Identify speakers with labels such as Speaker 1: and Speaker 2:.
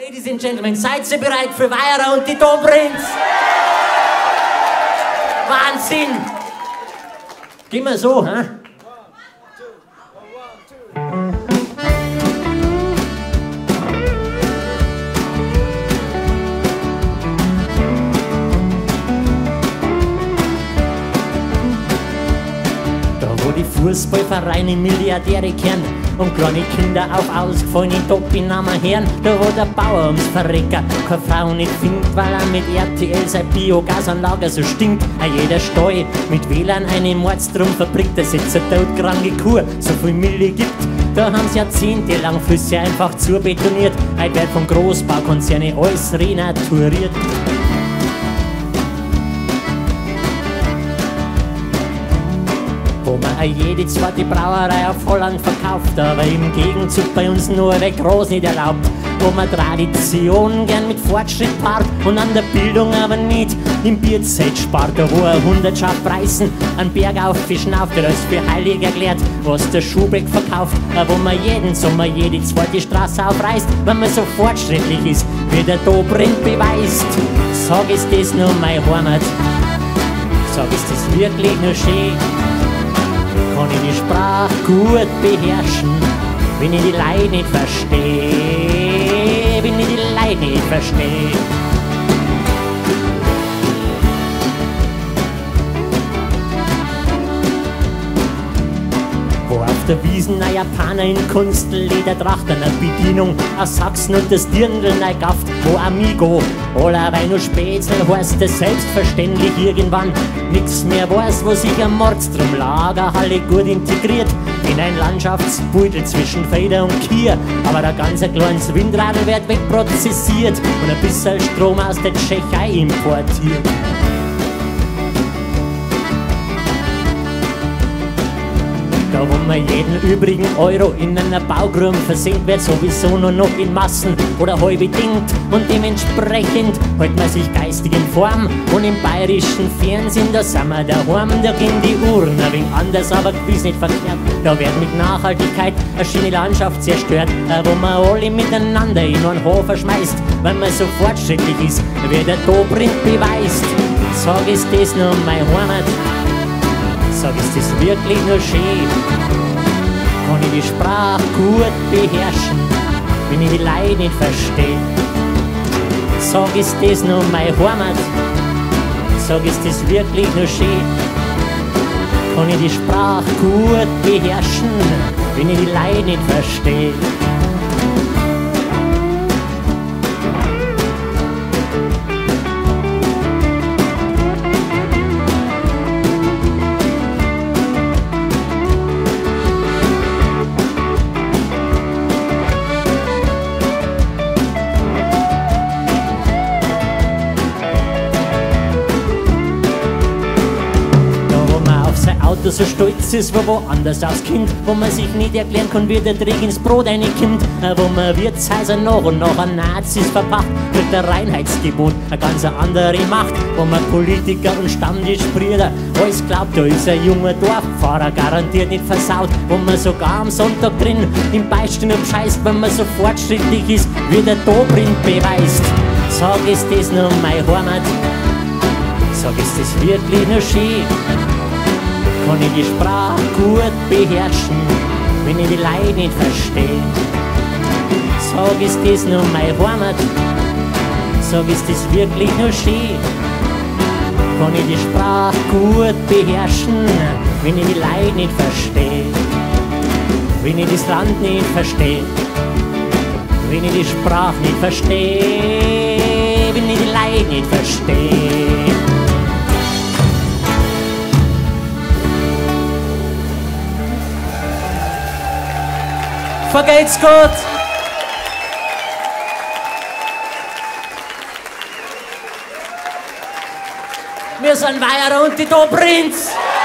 Speaker 1: Ladies and Gentlemen, seid ihr bereit für Weierer und die Dobrinz? Wahnsinn! Gehen wir so, hä? Wo die Fußballvereine Milliardäre kehren und kleine Kinder auf ausgefallene Topinamen hören, da wo der Bauer ums Verrecker keine Frau nicht findet, weil er mit RTL seine Biogasanlage so stinkt. Jeder Stall mit WLAN eine Mordstrom verbringt, dass jetzt eine todkranke Kuh so viel Milli gibt. Da haben sie jahrzehntelang Flüsse einfach zubetoniert. Heute wird von Großbaukonzernen alles renaturiert. Wo man jede zweite Brauerei auf Holland verkauft, aber im Gegenzug bei uns nur der Groß nicht erlaubt. Wo man Tradition gern mit Fortschritt paart und an der Bildung aber nicht im Bierzelt spart. Da wo 100 Schafpreisen einen Berg auffischen auf, der als für heilig erklärt, was der Schubeck verkauft. Wo man jeden Sommer jede zweite Straße aufreißt, wenn man so fortschrittlich ist, wie der Dobrindt beweist. Sag, ist das nur meine Heimat? Sag, ist das wirklich nur schön? Kann ich die Sprache gut beherrschen, wenn ich die Leute nicht verstehe, wenn ich die Leute nicht verstehe. Wo auf der Wiesen ein Japaner in Kunstledertracht eine Bedienung aus Sachsen und das Dirndl neu gafft, wo Amigo oder Wein und Spätzle heißt es selbstverständlich irgendwann nix mehr weiß, wo sich ein Mordstrom-Lagerhalle gut integriert in ein Landschaftsbeutel zwischen Feder und Kier. Aber ein ganz kleines Windradl wird wegprozessiert und ein bisschen Strom aus der Tschechei importiert. Da wo man jeden übrigen Euro in einer Baugrube versenkt, wird sowieso nur noch in Massen oder halb bedingt. Und dementsprechend hält man sich geistig in Form. Und im bayerischen Fernsehen, da sind wir daheim, da gehen die Uhren ein wenig anders, aber gewiss nicht verkehrt. Da wird mit Nachhaltigkeit eine schöne Landschaft zerstört, wo man alle miteinander in einen Hofer schmeißt, weil man so fortschrittlich ist, wie der Dobrindt beweist. Sag, ist das nur meine Heimat? Sag, ist das wirklich nur schön? Kann ich die Sprache gut beherrschen, wenn ich die Leute nicht verstehe? Sag, ist das nur meine Heimat? Sag, ist das wirklich nur schön? Kann ich die Sprache gut beherrschen, wenn ich die Leute nicht verstehe? Auto so stolz ist, wo woanders als Kind, wo man sich nicht erklären kann, wie der Dreck ins Brot reinkommt, wo man Wirtshäuser nach und nach an Nazis verpackt, mit der Reinheitsgebot eine ganz andere Macht, wo man Politiker und Stammtischbrüder alles glaubt, da ist ein junger Dorffahrer garantiert nicht versaut, wo man sogar am Sonntag drin im Beistand bescheißt, wenn man so fortschrittlich ist, wie der Dobrindt beweist. Sag, ist das nur meine Heimat? Sag, ist das wirklich nur schön? Kann ich die Sprache gut beherrschen, wenn ich die Leute nicht verstehe? Sag, ist das nur meine Heimat? Sag, ist das wirklich nur schön? Kann ich die Sprache gut beherrschen, wenn ich die Leute nicht verstehe? Wenn ich das Land nicht verstehe? Wenn ich die Sprache nicht verstehe? Wenn ich die Leute nicht verstehe? Vergelt's gut! Wir sind Weierer und die Dobrindt!